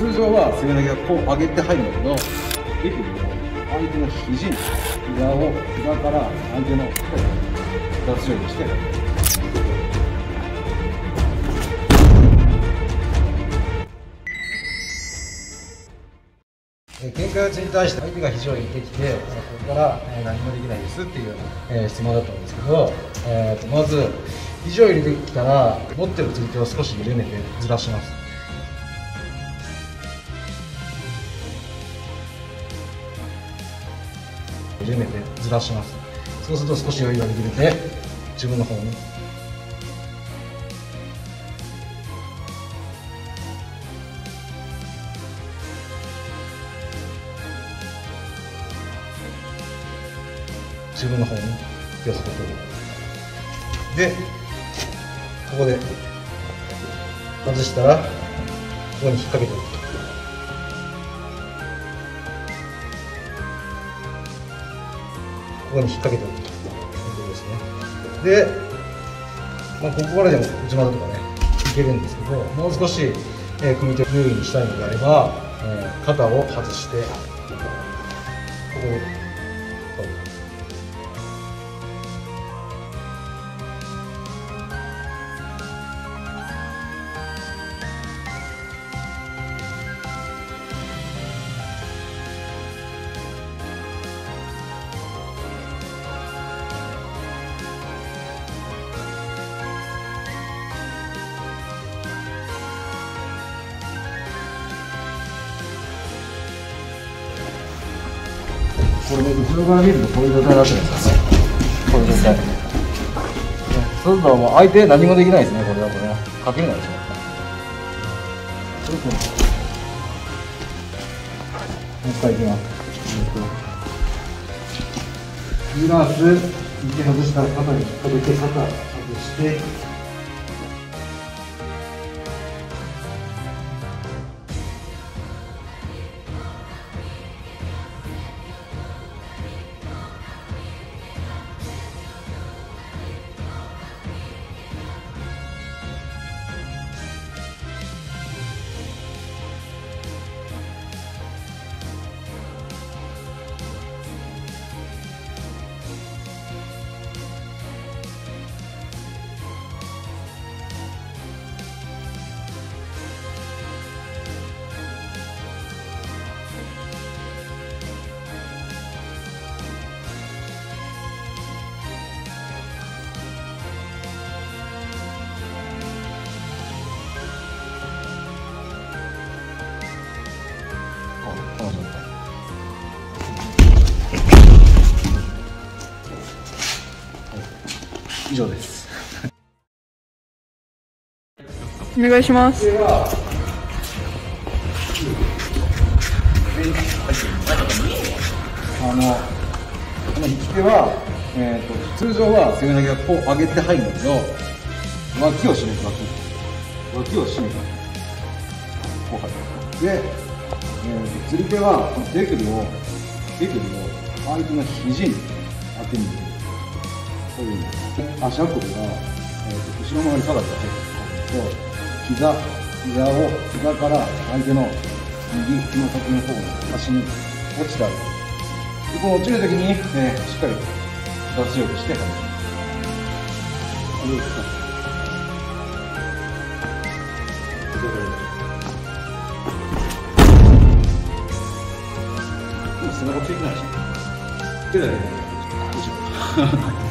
通常は背負い投げがこう上げて入るんだけど、手首を相手の肘に、膝から相手の膝強くして喧嘩打ちに対して相手が肘を入れてきて、ここから何もできないですっていうような質問だったんですけど、まず肘を入れてきたら持ってる釣り手を少し緩めてずらします。緩めてずらします。そうすると少し余裕ができるので自分の方に自分の方に寄せてくる。で、ここで外したらここに引っ掛けておく。ここに引っ掛けておくということですね。で、ここからでも内股とかねいけるんですけど、もう少し、組み手優位にしたいのであれば、肩を外してここを取る。これね、後ろから見るとこういう状態になってるんですよね。こういう状態。そうするともう相手何もできないですね、これだとね。かけれないでしょ。もう一回いきます。プラス、右外したら肩に引っ掛けて、肩外して、以上です。 お願いします。 この引き手は、通常は背負い投げがこう上げて入るんだけど、脇を締めて脇を締めてこう入る。で、釣り手はこの手首を相手の肘に当てにいく。こういう足運びが、後ろ側に下がって入ると、膝から相手の右つま先の方の足に落ちてある。でこの落ちるときに、しっかり膝強くして離します。背中ついてないし、手だけね。